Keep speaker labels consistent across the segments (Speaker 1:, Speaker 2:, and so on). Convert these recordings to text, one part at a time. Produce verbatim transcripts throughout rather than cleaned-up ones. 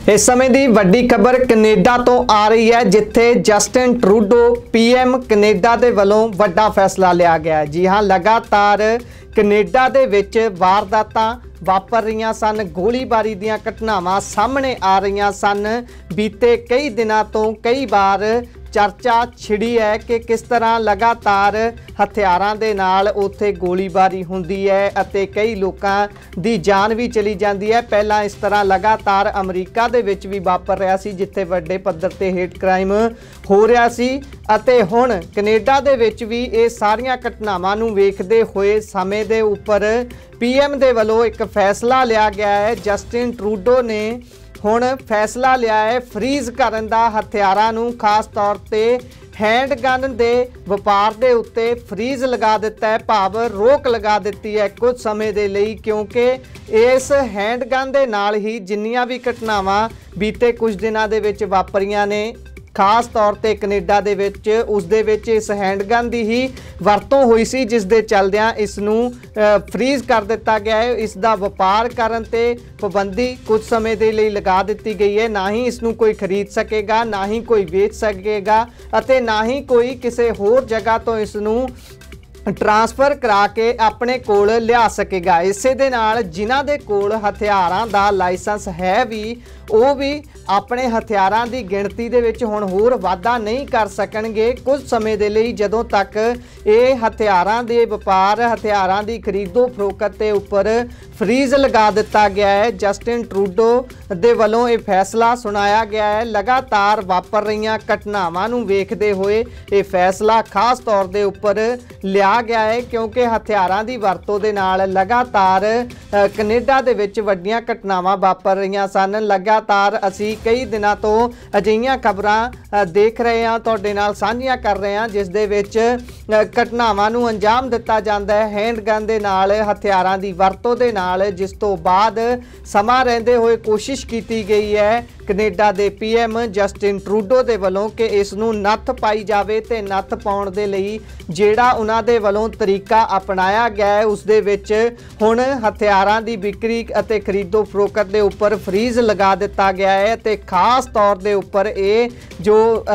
Speaker 1: इस समय की वड्डी खबर कनेडा तो आ रही है, जिथे जस्टिन ट्रूडो पीएम कनेडा के वलों वड्डा फैसला लिया गया है। जी हाँ, लगातार कनेडा दे विच वारदातां वापर रही सन, गोलीबारी दीयां घटनावां सामने आ रही सन। बीते कई दिनों तो कई बार चर्चा छिड़ी है कि किस तरह लगातार हथियारां दे नाल उत्थे गोलीबारी हुंदी है अते कई लोकां दी जान भी चली जाती है। पहला इस तरह लगातार अमरीका दे विच भी वापर रहा सी, जिथे वड्डे पद्धर ते हेट क्राइम हो रहा सी अते हुण कनेडा दे विच भी ये सारियां घटनावां नूं वेखदे होए समय दे उपर पीएम दे वल्लों एक फैसला लिया गया है। जस्टिन ट्रूडो ने हुण फैसला लिया है फ्रीज करन दा हथियारां नूं, खास तौर ते हैंड गन दे वपार दे उत्ते फ्रीज लगा दिता है, भाव रोक लगा दी है कुछ समय दे लई, क्योंकि इस हैंड गन दे नाल ही जिन्नियां भी घटनावां बीते कुछ दिनां दे विच वापरियां ने, खास तौर ते कनेडा दे विच उस दे विच इस हैंडगन की ही वरतों हुई सी, जिस दे चलदियां इसनूं फ्रीज कर दिता गया है। इसका वपार करन ते पाबंदी कुछ समय के लिए लगा दी गई है। ना ही इसनूं कोई खरीद सकेगा, ना ही कोई बेच सकेगा अते ना ही कोई किसी होर जगह तो इसनूं ट्रांसफर करा के अपने कोल लिया सकेगा। इसे दे नाल जिन्हां दे कोल हथियारां दा लाइसेंस है भी वो भी अपने हथियारां दी गिणती दे विच हुण होर वाधा नहीं कर सकणगे कुछ समय दे लई, जदों तक ये हथियारां दे वपार हथियारां दी खरीदो फरोख्त के उपर फ्रीज लगा दिता गया है। जस्टिन ट्रूडो दे वलों ये फैसला सुनाया गया है। लगातार वापर रही घटनावां नूं वेखदे होए ये फैसला खास तौर दे उपर लिया गया है, क्योंकि हथियारां दी वरतों दे नाल लगातार कनेडा दे विच वड्डियां घटनावां वापर रही सन। लगातार असी कई दिनों तो अजिहियां खबरां देख रहे हैं, तुहाडे नाल साझीआं कर रहे हैं, जिस दे विच घटनावां नूं अंजाम दिता जांदा है हैंड गन दे नाल, हथियारां दी वरतों दे नाल, जिस तो बाद समा रहिंदे होए कोशिश की गई है कनेडा दे पीएम जस्टिन ट्रूडो दे वलों कि इस नूं नत्थ पाई जावे ते नत्थ पाउण दे लई जिहड़ा उन्हां दे वलों तरीका अपनाया गया है उस दे विच हुण हथियारां दी बिक्री अते खरीदो फरोख्त दे उपर फ्रीज लगा दिता गया है। ते खास तौर दे उपर ये जो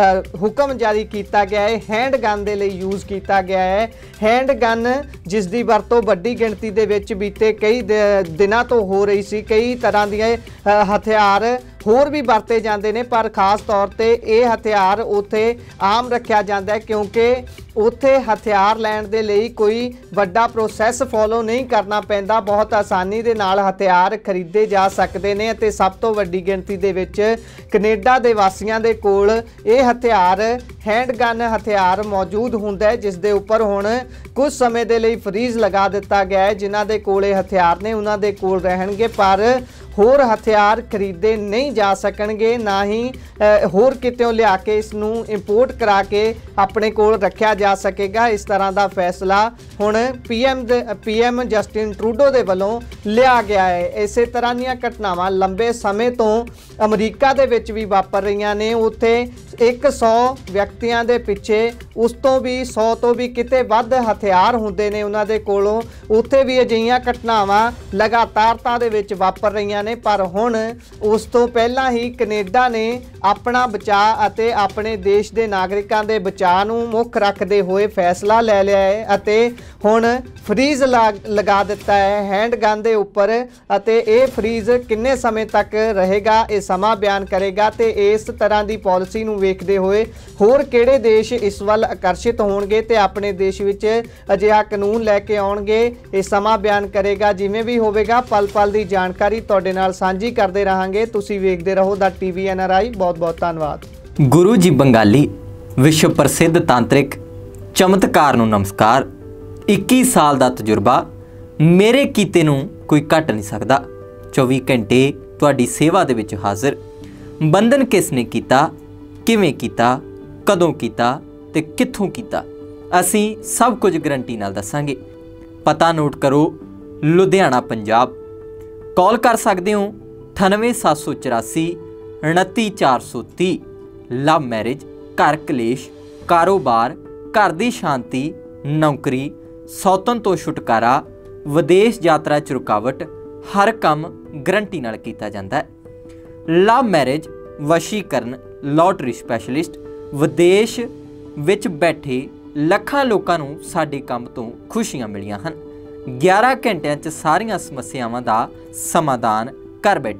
Speaker 1: हुक्म जारी किया गया है हैंड गन दे लई यूज़ किया गया है। हैंड गन जिस दी वरतों वड्डी गिणती दे विच बीते कई दिनां तो हो रही सी, कई तरह दी हथियार होर भी वरते जाते हैं, पर खास तौर पे ये हथियार उत्थे आम रखा जाता है, क्योंकि उत्थे हथियार लैण दे लई कोई वड्डा प्रोसैस फॉलो नहीं करना पैंदा, बहुत आसानी दे नाल हथियार खरीदे जा सकते हैं। ते सब तो वड्डी गिणती दे विच कनेडा दे वासियां दे कोल ये हथियार हैंड गन हथियार मौजूद हुंदा है, जिस दे उपर हुण कुछ समय दे लई फ्रीज लगा दिता गया है। जिन्हां दे कोल हथियार ने उन्हां दे कोल रहणगे, पर होर हथियार खरीदे नहीं जा सकणगे, ना ही होर कितों लिया के इसनूं इंपोर्ट करा के अपने कोल रखा जा सकेगा। इस तरह का फैसला हुण पीएम दे पीएम जस्टिन ट्रूडो दे वलों लिया गया है। इस तरह दीयां घटनावां लंबे समय तो अमरीका दे विच भी वापर रही ने। उत्थे एक सौ व्यक्तियों के पिछे उस तो भी सौ तो भी किते वध हथियार हुंदे ने उन्हां दे कोलों। उत्थे भी अजिहियां घटनावां लगातारता दे विच वापर रही ने, पर हुण उस तो पहला ही कनेडा ने अपना बचाव अते अपने देश के नागरिकों के बचाव नूं मुख रखते हुए फैसला ले लिया है अते हुण फ्रीज लगा दिता है हैंड गन दे उपर। अते ये फ्रीज किन्ने समय तक रहेगा ये समा बयान करेगा। ते इस तरह की पॉलिसी नूं वेखदे हुए होर किहड़े देश इस वल आकर्षित होणगे ते अपने देश विच अजिहा कानून लैके आउणगे ये समा बयान करेगा। जिवें भी होवेगा पल पल की जानकारी तुहाडे नाल सांझी करते रहांगे। तुसीं वेखदे रहो दा टीवी एन आर आई। बहुत बहुत धन्नवाद।
Speaker 2: गुरु जी बंगाली विश्व प्रसिद्ध तांत्रिक चमत्कार नूं नमस्कार। इक्की साल का तजुर्बा मेरे कीते नूं कोई घट नहीं सकता। चौबी घंटे तुहाडी सेवा दे विच हाजिर। बंधन किसने कीता, किवें कीता, कदों कीता ते कित्थों कीता, असीं सब कुछ गरंटी नाल दसांगे। पता नोट करो, लुधियाना पंजाब। कॉल कर सकते हो अठानवे सत्त सौ चौरासी उनती चार सौ तीह। लव मैरिज, घर कलेश, कारोबार, घर की शांति, नौकरी, सौतन तो छुटकारा, विदेश यात्रा च रुकावट, हर काम गरंटी नाल कीता जांदा है। ਲਵ ਮੈਰਿਜ, ਵਸ਼ੀਕਰਨ, ਲੋਟਰੀ ਸਪੈਸ਼ਲਿਸਟ। ਵਿਦੇਸ਼ ਵਿੱਚ ਬੈਠੇ ਲੱਖਾਂ ਲੋਕਾਂ ਨੂੰ ਸਾਡੇ ਕੰਮ ਤੋਂ ਖੁਸ਼ੀਆਂ ਮਿਲੀਆਂ ਹਨ। ਗਿਆਰਾਂ ਘੰਟਿਆਂ 'ਚ ਸਾਰੀਆਂ ਸਮੱਸਿਆਵਾਂ ਦਾ ਸਮਾਧਾਨ ਘਰ ਬੈਠੇ।